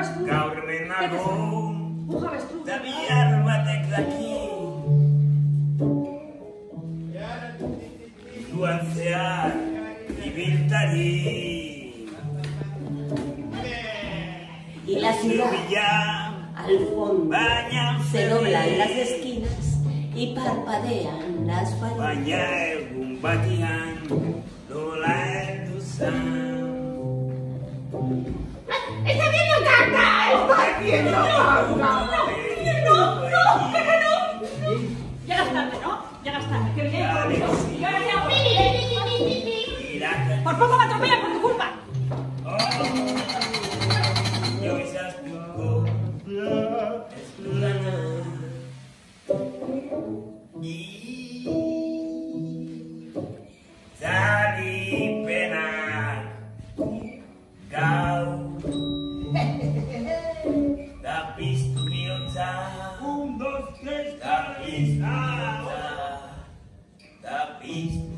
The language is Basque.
gaur menago, da bihar batek daki. Duan zehar, ibiltari. Y la ciudad, al fondo, se doblan las esquinas y parpadean las paredes. Baina egun batian, nola heldu zan. ¡Está viendo caca! ¡Está viendo caca! ¡No! Llegas tarde, ¿no? Llegas tarde. Que viene por eso. Y ahora ya... Por poco me atropellan por tu culpa. Yo izaztuko ez dudana. Zaripenak gaur da piztu bihotza. Da piztu